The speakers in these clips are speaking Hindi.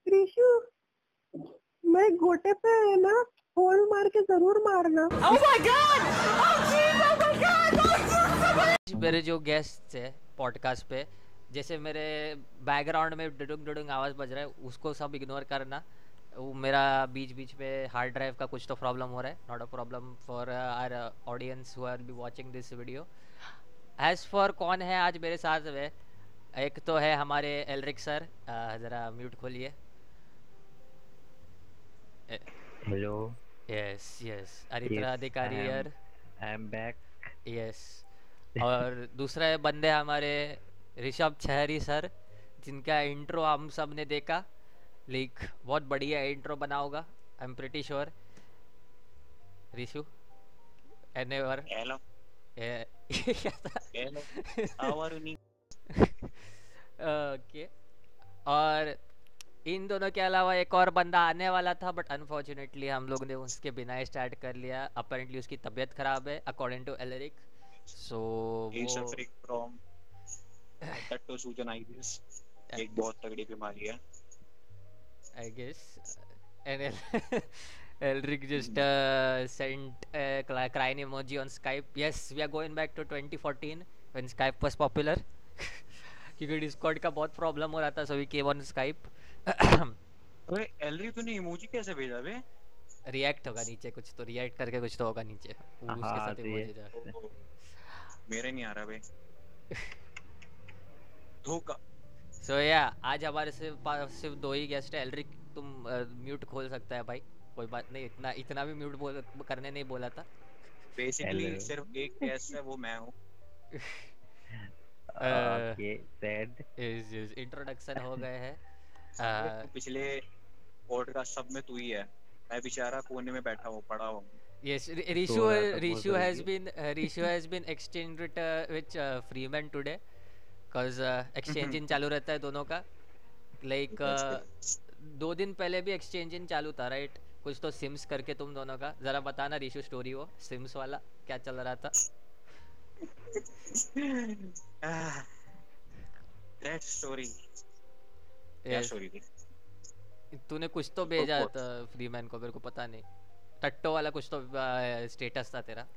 ऋषु, मैं गोटे पे है ना होल मार के जरूर मारना। Oh my God! Oh jeez! Oh my God! Oh jeez! मेरे जो गेस्ट है पॉडकास्ट पे, जैसे मेरे बैकग्राउंड में डुडुंग डुडुंग आवाज़ बज रहा है, उसको सब इग्नोर करना। वो मेरा बीच बीच में हार्ड ड्राइव का कुछ तो प्रॉब्लम हो रहा है। Not a problem for our audience who are be watching this video. As for कौन है आज मेरे साथ में, एक तो है हमारे एलरिक सर। ज़रा म्यूट खोलिए। Hello. Yes yes, Aritra Yes, Adhikari यार। I am back. यस। और दूसरा बंदे हमारे ऋषभ छहरी सर, जिनका इंट्रो हम सब ने देखा। लाइक बहुत बढ़िया इंट्रो बना होगा, I am pretty sure. Rishu anyway Hello, क्या था? hello. How are you? Okay. और इन दोनों के अलावा एक और बंदा आने वाला था, बट अनफॉर्चुनेटली हम लोग ने उसके बिना स्टार्ट कर लिया। अपेरेंटली उसकी तबीयत खराब है according to Alaric. So He's वो suffering from tactosugenitis. एक बहुत तगड़ी बीमारी है। I guess. And Elric just sent a crying emoji on Skype. Yes, we are going back to 2014 when Skype was popular. क्योंकि डिस्कॉर्ड का बहुत प्रॉब्लम हो रहा था, so we came on Skype. अबे एलरी तूने इमोजी कैसे भेजा बे? रिएक्ट होगा नीचे कुछ तो, रिएक्ट करके कुछ तो होगा नीचे, वो उसके हाँ साथ तो इमोजी था। ओहो, मेरे नहीं आ रहा बे। धोखा। So yeah, आज हमारे सिर्फ दो ही गेस्ट है। एलरिक तुम म्यूट खोल सकता है भाई, कोई बात नहीं। इतना इतना भी म्यूट करने नहीं बोला था। Basically Hello. सिर्फ एक गेस्ट है, वो मैं हूँ। Okay, sad. इस इंट्रोडक्शन हो गए हैं। पिछले पॉडकास्ट सब में तू ही है, मैं बेचारा कोने में बैठा हूँ, पड़ा हूँ। Yes, सो रहा था बहुत Rishu has been exchanged with Freeman today, cause exchanging चालू रहता है दोनों का। Like 2 दिन पहले भी एक्सचेंजिंग चालू था, राइट? कुछ तो सिम्स करके तुम दोनों का। जरा बताना रिशु स्टोरी, वो सिम्स वाला क्या चल रहा था? That story. क्या Yes, स्टोरी थी? तूने कुछ तो भेजा था फ्रीमैन को, मेरे को पता नहीं। टट्टो वाला कुछ तो स्टेटस था तेरा।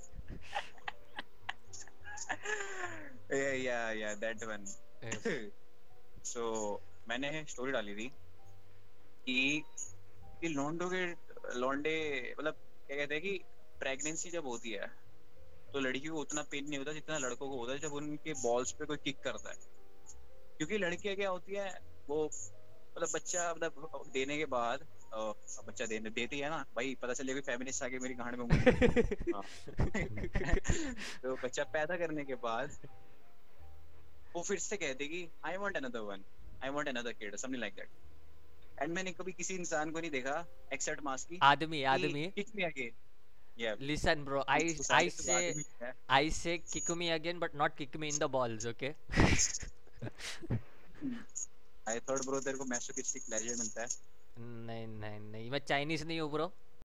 Yeah, that one. Yes. So मैंने स्टोरी डाली थी कि लौंडे मतलब क्या कहते हैं कि प्रेगनेंसी जब होती है तो लड़की को उतना पेन नहीं होता जितना लड़कों को होता है जब उनके बॉल्स पे कोई किक करता है। क्योंकि लड़कियां क्या होती है, वो मतलब बच्चा मतलब देने के बाद बच्चा देती है ना भाई, पता चले कोई फेमिनिस्ट आके मेरी गांड में उंगली। हाँ। तो बच्चा पैदा करने के बाद वो फिर से कहती कि I want another one, I want another kid, something like that. And मैंने कभी किसी इंसान को नहीं देखा एक्सेप्ट मास की आदमी किक मी अगेन। या Listen, bro. I say kick me again, but not kick me in the balls, okay? I thought bro तेरे को मैसोकिस्टिक प्लेजर मिलता है। नहीं नहीं नहीं, मैं चाइनीज नहीं हूँ ब्रो।